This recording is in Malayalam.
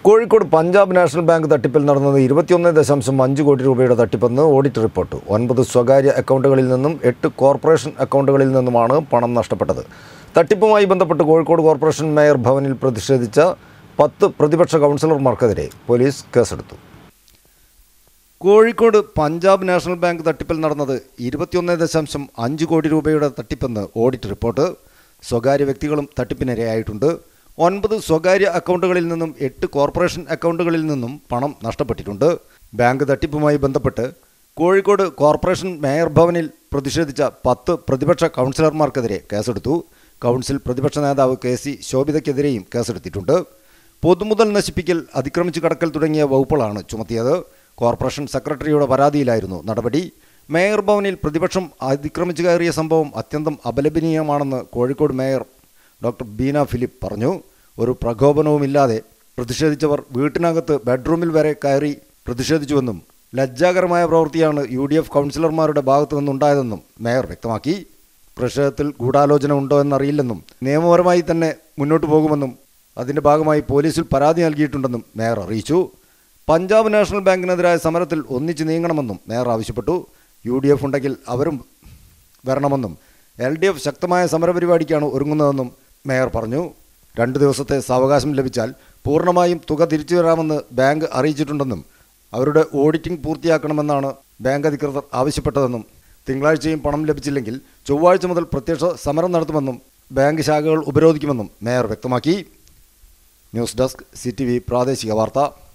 കോഴിക്കോട് പഞ്ചാബ് നാഷണൽ ബാങ്ക് തട്ടിപ്പിൽ നടന്നത് 21.5 കോടി രൂപയുടെ തട്ടിപ്പെന്ന് ഓഡിറ്റ് റിപ്പോർട്ട്. 9 സ്വകാര്യ അക്കൗണ്ടുകളിൽ നിന്നും 8 കോർപ്പറേഷൻ അക്കൗണ്ടുകളിൽ നിന്നുമാണ് പണം നഷ്ടപ്പെട്ടത്. തട്ടിപ്പുമായി ബന്ധപ്പെട്ട് കോഴിക്കോട് കോർപ്പറേഷൻ മേയർ ഭവനിൽ പ്രതിഷേധിച്ച 10 പ്രതിപക്ഷ കൗൺസിലർമാർക്കെതിരെ പോലീസ് കേസെടുത്തു. കോഴിക്കോട് പഞ്ചാബ് നാഷണൽ ബാങ്ക് തട്ടിപ്പിൽ നടന്നത് 21.5 കോടി രൂപയുടെ തട്ടിപ്പെന്ന് ഓഡിറ്റ് റിപ്പോർട്ട്. സ്വകാര്യ വ്യക്തികളും തട്ടിപ്പിനിരയായിട്ടുണ്ട്. 9 സ്വകാര്യ അക്കൗണ്ടുകളിൽ നിന്നും 8 കോർപ്പറേഷൻ അക്കൗണ്ടുകളിൽ നിന്നും പണം നഷ്ടപ്പെട്ടിട്ടുണ്ട്. ബാങ്ക് തട്ടിപ്പുമായി ബന്ധപ്പെട്ട് കോഴിക്കോട് കോർപ്പറേഷൻ മേയർ ഭവനിൽ പ്രതിഷേധിച്ച 10 പ്രതിപക്ഷ കൗൺസിലർമാർക്കെതിരെ കേസെടുത്തു. കൗൺസിൽ പ്രതിപക്ഷ നേതാവ് KC ശോഭിതയ്ക്കെതിരെയും കേസെടുത്തിട്ടുണ്ട്. പൊതുമുതൽ നശിപ്പിക്കൽ, അതിക്രമിച്ചു കടക്കൽ തുടങ്ങിയ വകുപ്പുകളാണ് ചുമത്തിയത്. കോർപ്പറേഷൻ സെക്രട്ടറിയുടെ പരാതിയിലായിരുന്നു നടപടി. മേയർ ഭവനിൽ പ്രതിപക്ഷം അതിക്രമിച്ചു കയറിയ സംഭവം അത്യന്തം അപലപനീയമാണെന്ന് Kozhikode mayor doctor Beena Philip പറഞ്ഞു. ഒരു പ്രകോപനവുമില്ലാതെ പ്രതിഷേധിച്ചവർ വീട്ടിനകത്ത് ബെഡ്റൂമിൽ വരെ കയറി പ്രതിഷേധിച്ചുവെന്നും ലജ്ജാകരമായ പ്രവൃത്തിയാണ് UDF കൗൺസിലർമാരുടെ ഭാഗത്തു നിന്നുണ്ടായതെന്നും മേയർ വ്യക്തമാക്കി. പ്രതിഷേധത്തിൽ ഗൂഢാലോചന ഉണ്ടോ എന്നറിയില്ലെന്നും നിയമപരമായി തന്നെ മുന്നോട്ട് പോകുമെന്നും അതിൻ്റെ ഭാഗമായി പോലീസിൽ പരാതി നൽകിയിട്ടുണ്ടെന്നും മേയർ അറിയിച്ചു. പഞ്ചാബ് നാഷണൽ ബാങ്കിനെതിരായ സമരത്തിൽ ഒന്നിച്ച് നീങ്ങണമെന്നും മേയർ ആവശ്യപ്പെട്ടു. UDF ഉണ്ടെങ്കിൽ അവരും വരണമെന്നും LDF ശക്തമായ സമരപരിപാടിക്കാണ് ഒരുങ്ങുന്നതെന്നും മേയർ പറഞ്ഞു. 2 ദിവസത്തെ സാവകാശം ലഭിച്ചാൽ പൂർണ്ണമായും തുക തിരിച്ചു തരാമെന്ന് ബാങ്ക് അറിയിച്ചിട്ടുണ്ടെന്നും അവരുടെ ഓഡിറ്റിംഗ് പൂർത്തിയാക്കണമെന്നാണ് ബാങ്ക് അധികൃതർ ആവശ്യപ്പെട്ടതെന്നും തിങ്കളാഴ്ചയും പണം ലഭിച്ചില്ലെങ്കിൽ ചൊവ്വാഴ്ച മുതൽ പ്രത്യക്ഷ സമരം നടത്തുമെന്നും ബാങ്ക് ശാഖകൾ ഉപരോധിക്കുമെന്നും മേയർ വ്യക്തമാക്കി. ന്യൂസ് ഡെസ്ക് CTV പ്രാദേശിക വാർത്ത.